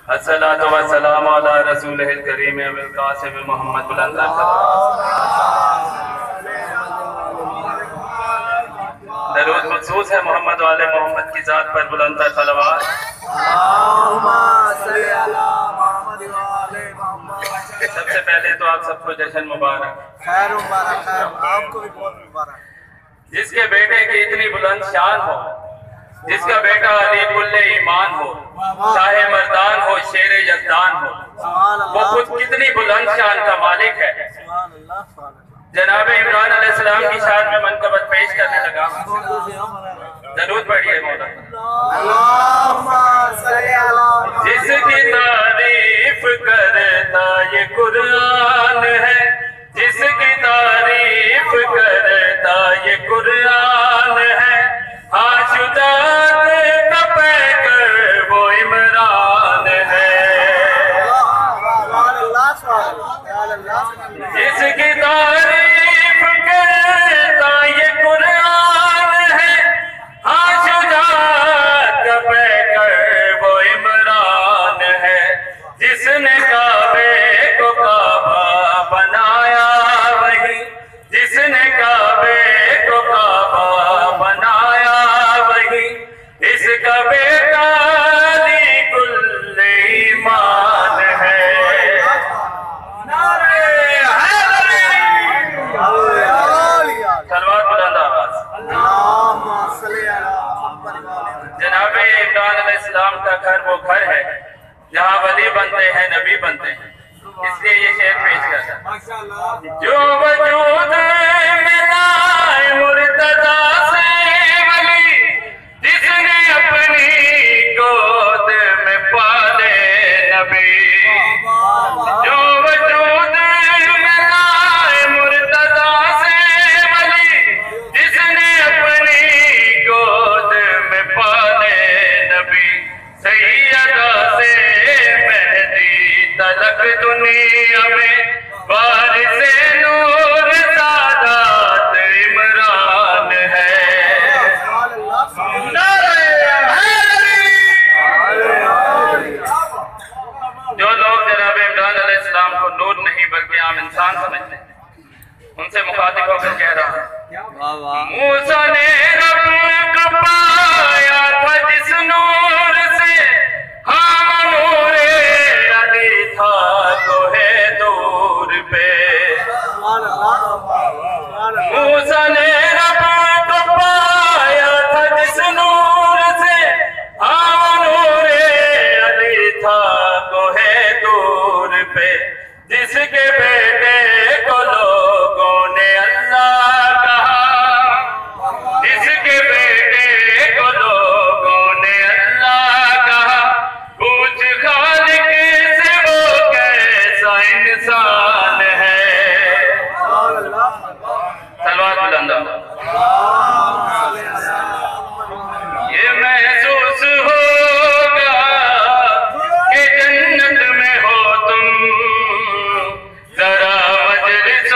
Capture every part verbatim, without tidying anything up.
अस्सलातु वस्सलामु अला रसूलिल करीम अल कासिम मोहम्मद बुलंद दरूद मखसूस है मोहम्मद वाले मोहम्मद की जात पर बुलंद सलवात। सबसे पहले तो आप सबको जश्न मुबारक, खैर मुबारक, खैर आपको भी बहुत मुबारक। जिसके बेटे की इतनी बुलंद शान हो, जिसका बेटा अली कुल्ले ईमान हो, चाहे मर्दान हो शेरे यज़दान हो, वो खुद कितनी बुलंद शान का मालिक है। जनाब इमरान अलैहिस्सलाम की शान में मनकबत पेश करने लगा। जरूर पढ़िए मौला। जिसकी तारीफ करता ये कुरान है, जिसकी तारीफ करता ये कुरान है, आशुदात का पैकर वो इमरान है। जिसकी तारीफ करता ये कुरान है, आशुदात का पैकर वो इमरान है। जिसने काबे को काबा बनाया वही, जिसने काबे को काबा बनाया वही, इसका बेटा अली कुल्ले ईमान है। सलवात बुलंद आवाज। जनाब इमरान अलैहिस्सलाम का घर वो घर है जहाँ वली बनते हैं, नबी बनते हैं। इसलिए ये शेर पेश करता है। जो वजूद मिला मुर्तजा से वली, जिसने अपनी गोद में पाले नबी। जो वजूद मिला मुर्तजा से वली, जिसने अपनी गोद में पाले नबी। सैयदा से मेहदी तलक दुनिया में वारिसे नूर सादात इमरान है। जो लोग जनाब इमरान अलैहिस्सलाम को नूर नहीं बल्कि आम इंसान समझते हैं, उनसे मुखातिब होकर कह रहा हूं, मूसा ने रब को पाया था जिस नूर से, हाँ नूरे अली था तो है दूर पे। मूसा ने रब को पाया था जिस नूर से, हाँ नूरे अली था तो है दूर पे। जिसके बेटे को लोगों ने अल्लाह कहा, जिसके बेटे को लोगों ने अल्लाह कहा, पूछ खालिक से वो कैसा इंसान है। सलवात बुलंद। ये महसूस होगा कि जन्नत में हो तुम, जरा मजलिस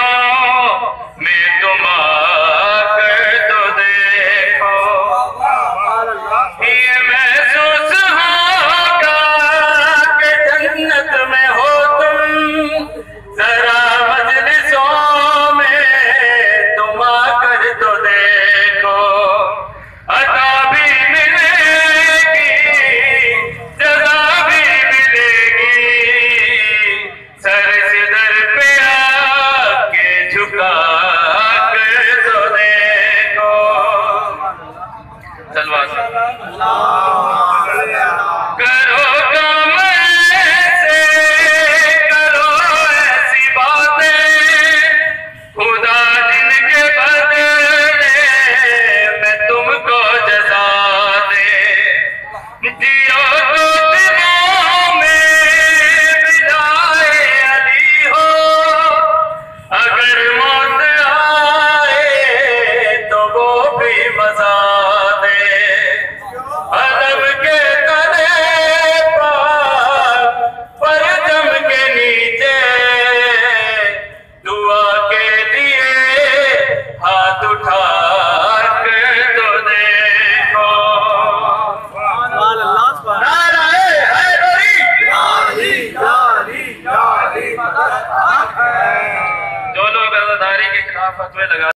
जो लोग अज़ादारी के खिलाफ फतवे लगा